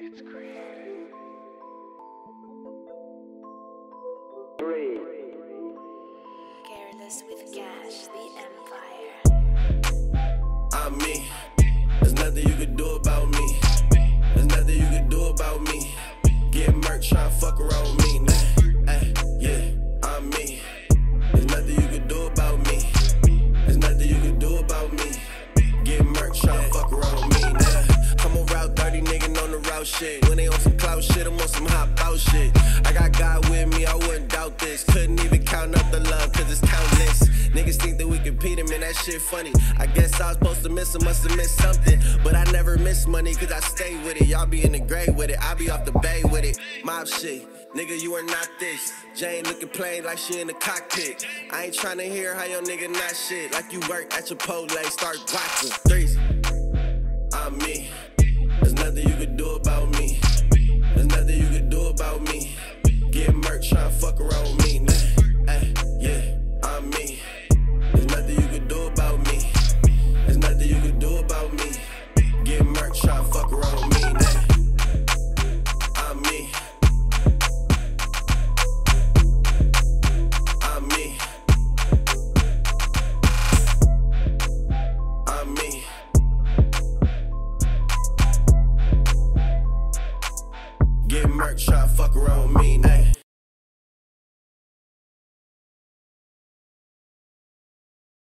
It's created. Careless with Cash, the Empire. I'm me. There's nothing you can do about me. There's nothing you can do about me. Get murked, tryna fuck around with me. Nah, ay, yeah, I'm me. There's nothing you can do about me. There's nothing you can do about me. Get murked, tryna fuck around with me. Nah, I'm on Route 30, nigga on the route shit. When they on some clout shit, I'm on some hop out shit. I got God with me, I wouldn't doubt this. Couldn't even count up the love, cause it's countless. Niggas think that we compete him, and that shit funny. I guess I was supposed to miss him, must've missed something. But I never miss money, cause I stay with it. Y'all be in the grave with it, I be off the bay with it. Mob shit, nigga, you are not this. Jane looking plain like she in the cockpit. I ain't tryna hear how your nigga not shit. Like you work at Chipotle, start watching threes. I'm me. There's nothing you can do about me. There's nothing you can do about me. Get murked, tryna fuck around with me. Nah, ay, yeah, I'm me. There's nothing you can do about me. There's nothing you can do about me. Get murked, tryna fuck around with me. Nah, I'm me. I'm me. I'm me. Get murked, tryna fuck around with me. Nah.